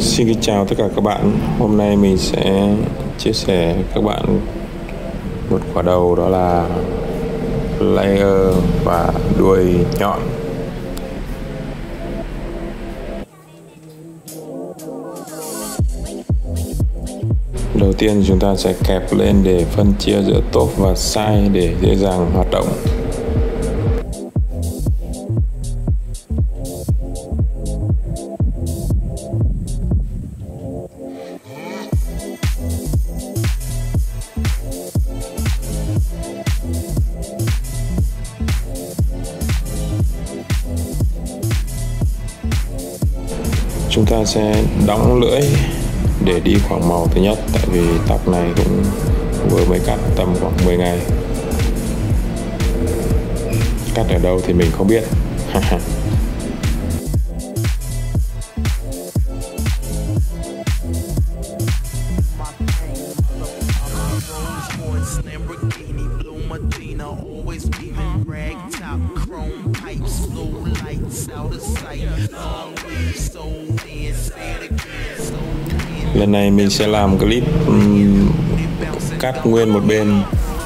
Xin kính chào tất cả các bạn. Hôm nay mình sẽ chia sẻ các bạn một quả đầu, đó là layer và đuôi nhọn. Đầu tiên chúng ta sẽ kẹp lên để phân chia giữa top và side để dễ dàng hoạt động. Chúng ta sẽ đóng lưỡi để đi khoảng màu thứ nhất, tại vì tóc này cũng vừa mới cắt tầm khoảng 10 ngày. Cắt ở đâu thì mình không biết. Lần này mình sẽ làm clip cắt nguyên một bên.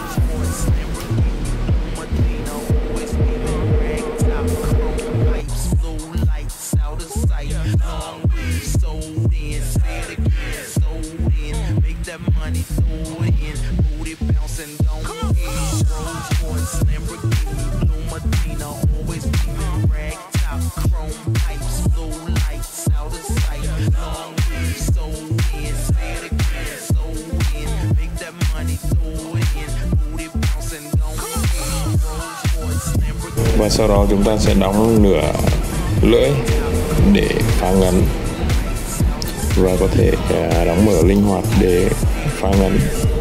Và sau đó chúng ta sẽ đóng nửa lưỡi để phá ngấn, và có thể đóng mở linh hoạt để phá ngấn.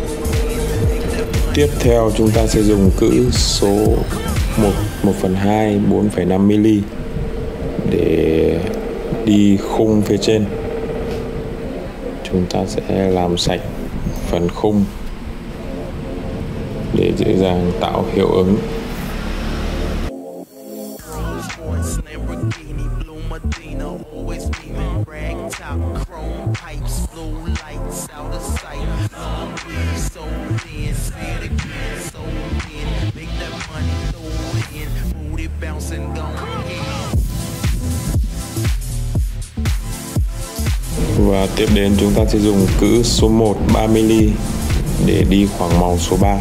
Tiếp theo chúng ta sẽ dùng cữ số 1/2 4,5mm để đi khung phía trên. Chúng ta sẽ làm sạch phần khung để dễ dàng tạo hiệu ứng. Và tiếp đến chúng ta sẽ dùng cữ số 1 3mm để đi khoảng màu số 3.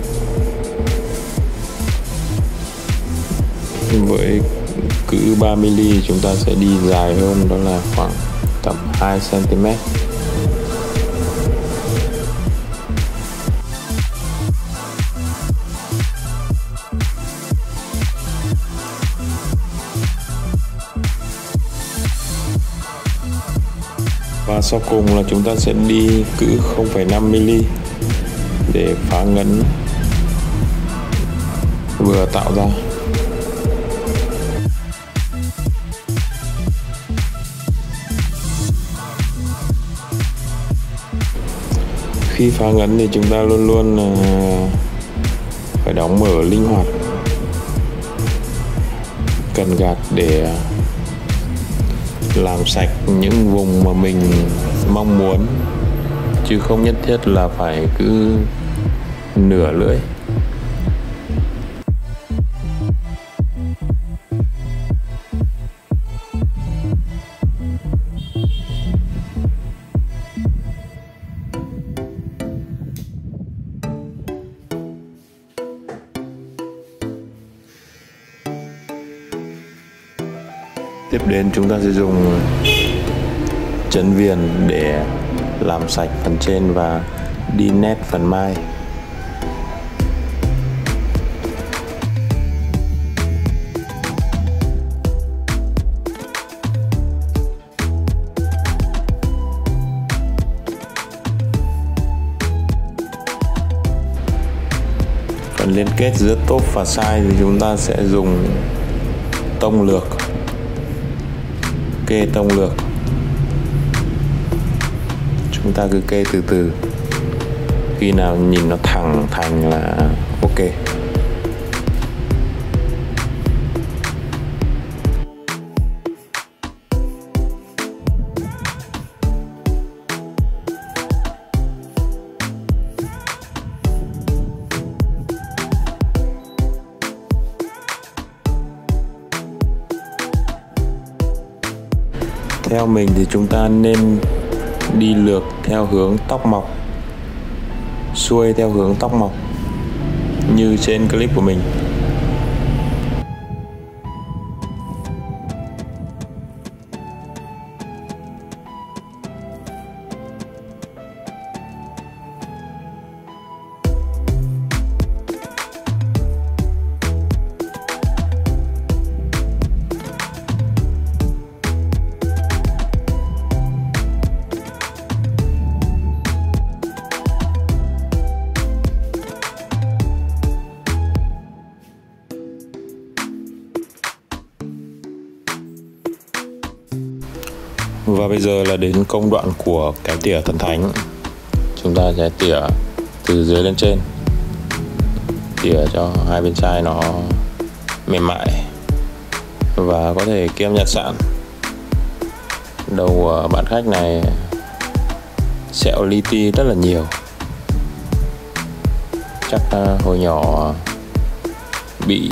Với cữ 3mm chúng ta sẽ đi dài hơn, đó là khoảng tầm 2cm. Và sau cùng là chúng ta sẽ đi cữ 0,5mm để phá ngấn vừa tạo ra. Khi phá ngấn thì chúng ta luôn luôn phải đóng mở linh hoạt, cần gạt để làm sạch những vùng mà mình mong muốn, chứ không nhất thiết là phải cứ nửa lưỡi. Tiếp đến chúng ta sẽ dùng chấn viền để làm sạch phần trên và đi nét phần mai. Phần liên kết giữa top và side thì chúng ta sẽ dùng tông lược, kê tông lược. Chúng ta cứ kê từ từ, khi nào nhìn nó thẳng thành là ok. Theo mình thì chúng ta nên đi lược theo hướng tóc mọc, xuôi theo hướng tóc mọc như trên clip của mình. Và bây giờ là đến công đoạn của cái tỉa thần thánh. Chúng ta sẽ tỉa từ dưới lên trên, tỉa cho hai bên chai nó mềm mại và có thể kem nhặt sẵn. Đầu của bạn khách này sẹo li ti rất là nhiều, chắc hồi nhỏ bị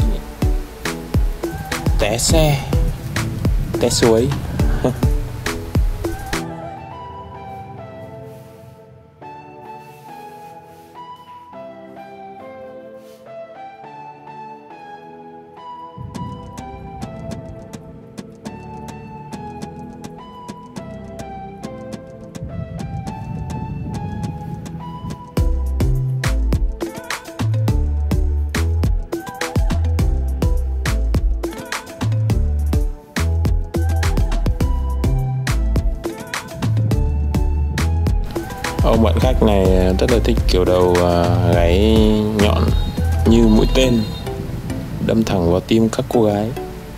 té xe, té suối. Ông bạn khách này rất là thích kiểu đầu gáy nhọn như mũi tên đâm thẳng vào tim các cô gái.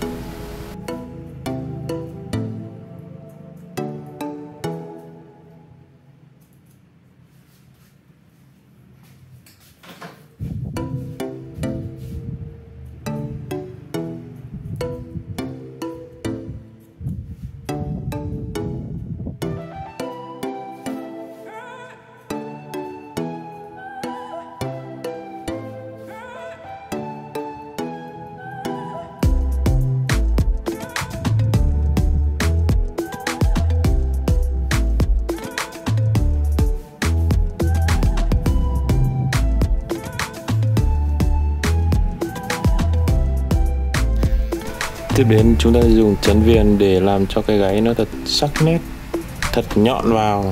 Tiếp đến chúng ta dùng chấn viền để làm cho cái gáy nó thật sắc nét, thật nhọn vào.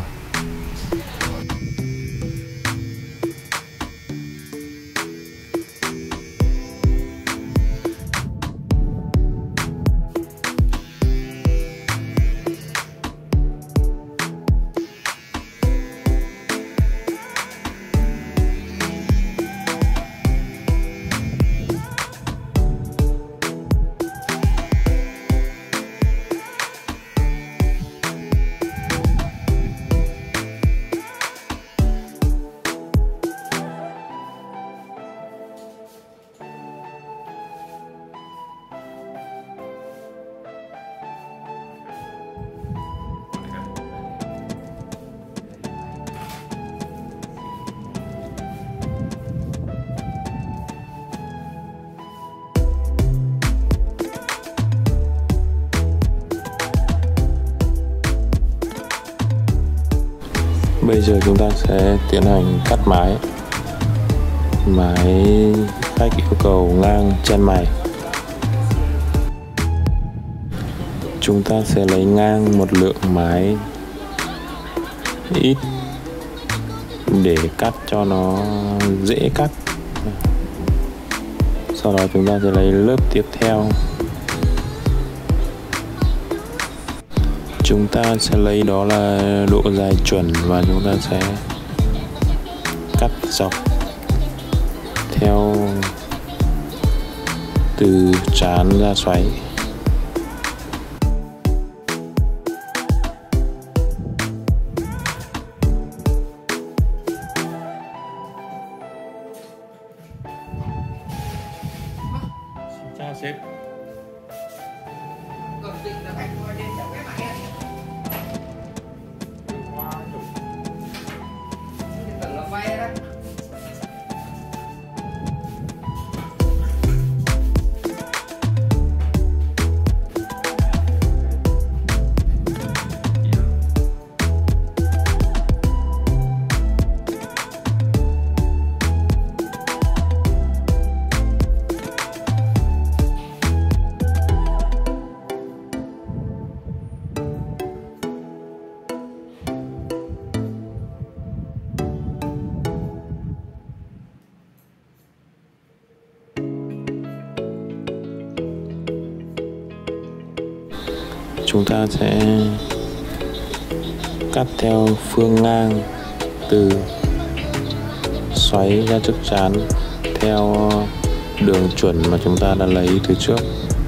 Bây giờ chúng ta sẽ tiến hành cắt mái. Mái khách yêu cầu ngang chân mày. Chúng ta sẽ lấy ngang một lượng mái ít để cắt cho nó dễ cắt. Sau đó chúng ta sẽ lấy lớp tiếp theo. Chúng ta sẽ lấy đó là độ dài chuẩn và chúng ta sẽ cắt dọc theo từ trán ra xoáy. Chào sếp. chúng ta sẽ cắt theo phương ngang từ xoáy ra trước trán theo đường chuẩn mà chúng ta đã lấy từ trước.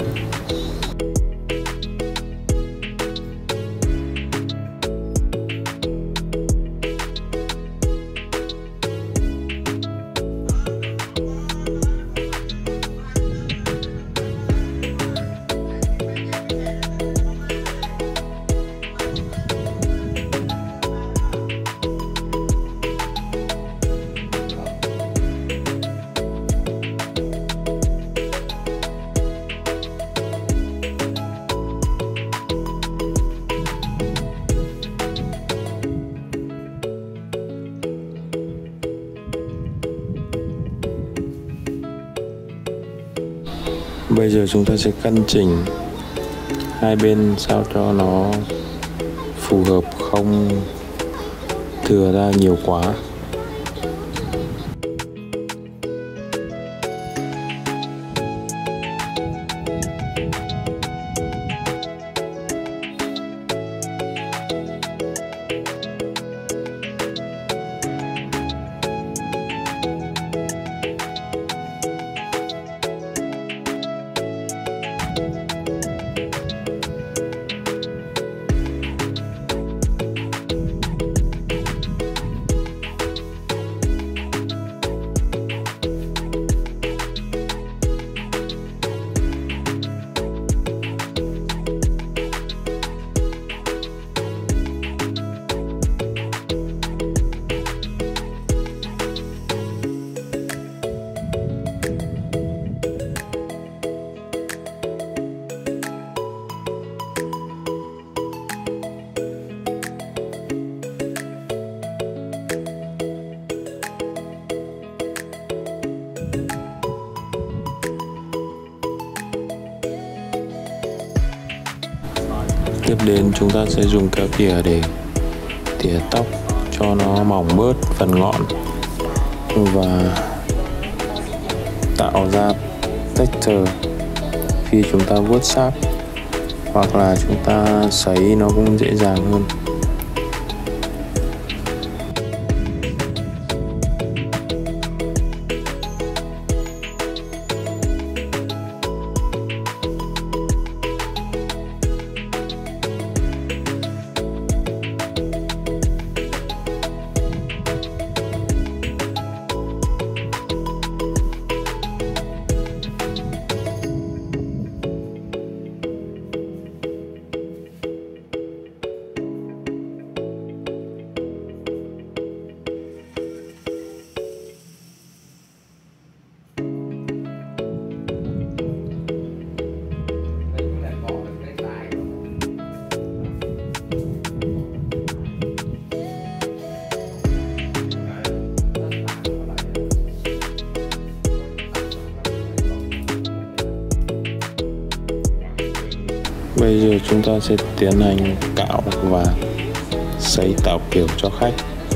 Bây giờ chúng ta sẽ căn chỉnh hai bên sao cho nó phù hợp, không thừa ra nhiều quá. Tiếp đến chúng ta sẽ dùng kéo tỉa để tỉa tóc cho nó mỏng bớt phần ngọn và tạo ra texture khi chúng ta vuốt sáp, hoặc là chúng ta sấy nó cũng dễ dàng hơn. Bây giờ chúng ta sẽ tiến hành cạo và sấy tạo kiểu cho khách.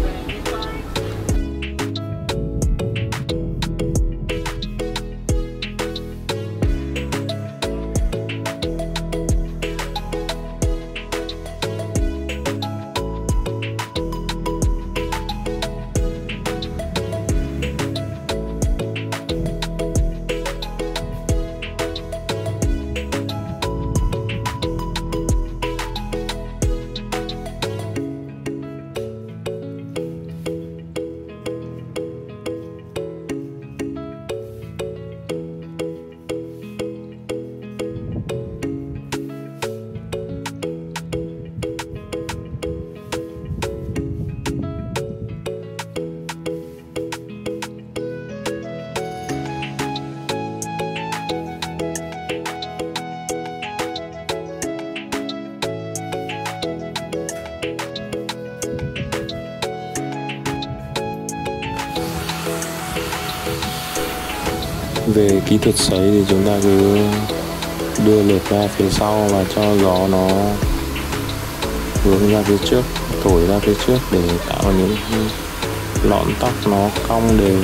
Về kỹ thuật sấy thì chúng ta cứ đưa lược ra phía sau và cho gió nó hướng ra phía trước, thổi ra phía trước để tạo những lọn tóc nó cong đều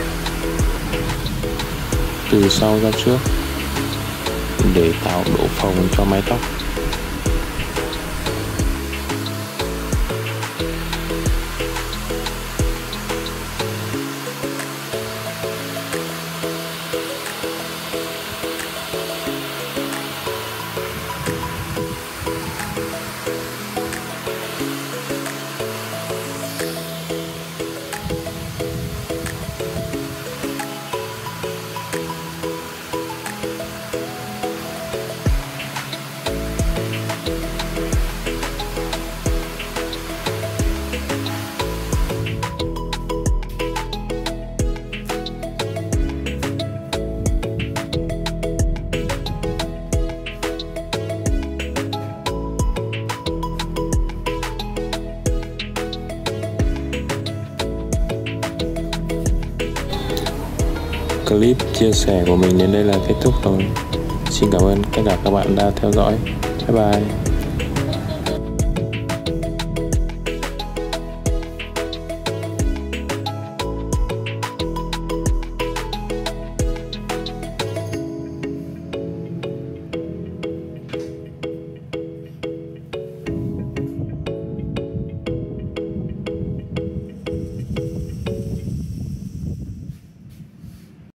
từ sau ra trước để tạo độ phồng cho mái tóc. clip chia sẻ của mình đến đây là kết thúc rồi. Xin cảm ơn tất cả các bạn đã theo dõi. Bye bye.